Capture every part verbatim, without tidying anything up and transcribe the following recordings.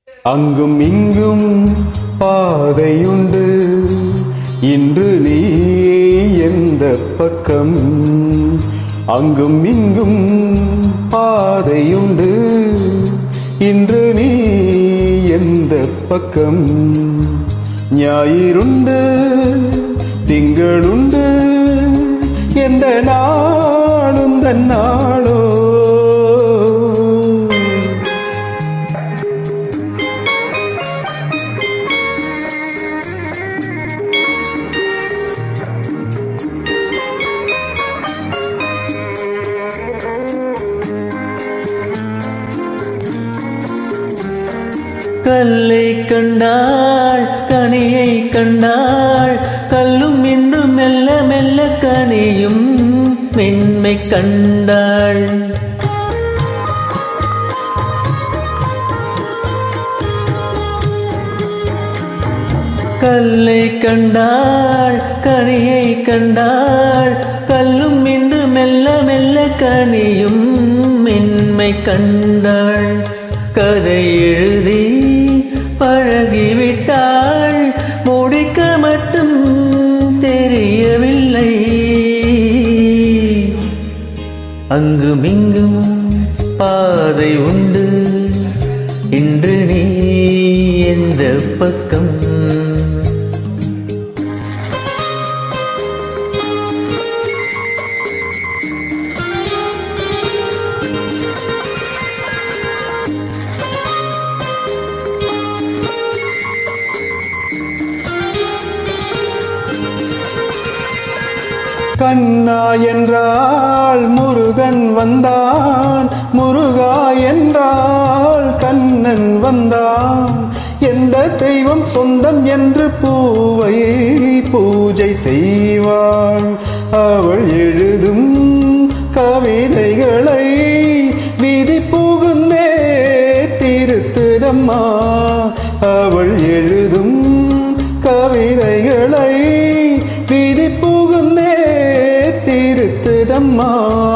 அங்கும் இங்கும் பாதையுண்டு, இன்று நீ எந்த பக்கம்? அங்கும் இங்கும் பாதையுண்டு, இன்று நீ எந்த பக்கம்? ஞாயிறுண்டு திங்களுண்டு, எந்த நாளும் தன்னாளோ? கல்லை கண்டாள் கனியை கண்டாள், கல்லும் இன்றும் மெல்ல மெல்ல கனியும் மென்மை கண்டாள். கல்லை கண்டாள் கனியை கண்டாள், கல்லும் இன்று மெல்ல மெல்ல கனியும் மென்மை கண்டாள். கதை எழுதி பழகிவிட்டாள், முடிக்க மட்டும் தெரியவில்லை. அங்குமிங்கும் பாதை உண்டு, இன்று நீ எந்த பக்கம்? கண்ணா என்றால் முருகன் வந்தான், முருகா என்றால் கண்ணன் வந்தான். எந்த தெய்வம் சொந்தம் என்று பூவை பூஜை செய்வாள். அவள் எழுதும் கவிதைகளை விதி புகுந்தே திருத்துதம்மா. அவள் எழுதும் கவிதைகளை விதி புகுந்தே திருத்துதம்மா.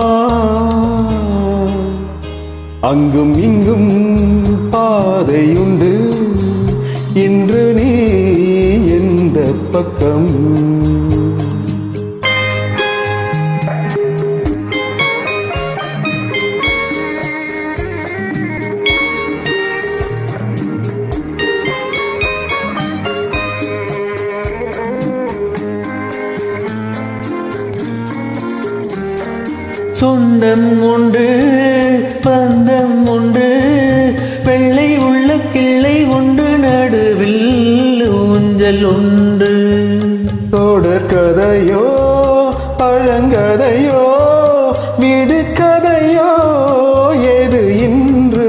அங்கும் இங்கும் பாதையுண்டு, இன்று நீ எந்த பக்கம்? சொந்தம் உண்டு பந்தம் உண்டு, வெள்ளை உள்ள கிள்ளை உண்டு, நடுவில் ஊஞ்சல் உண்டு. தொடர்கதையோ பழங்கதையோ விடுகதையோ எது இன்று?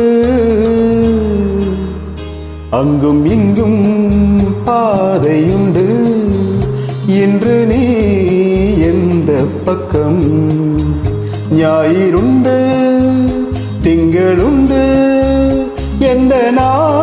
அங்கும் இங்கும் பாதையுண்டு, இன்று நீ எந்த பக்கம்? ஞாயிறுண்டு திங்களுண்டு, எந்த நாள்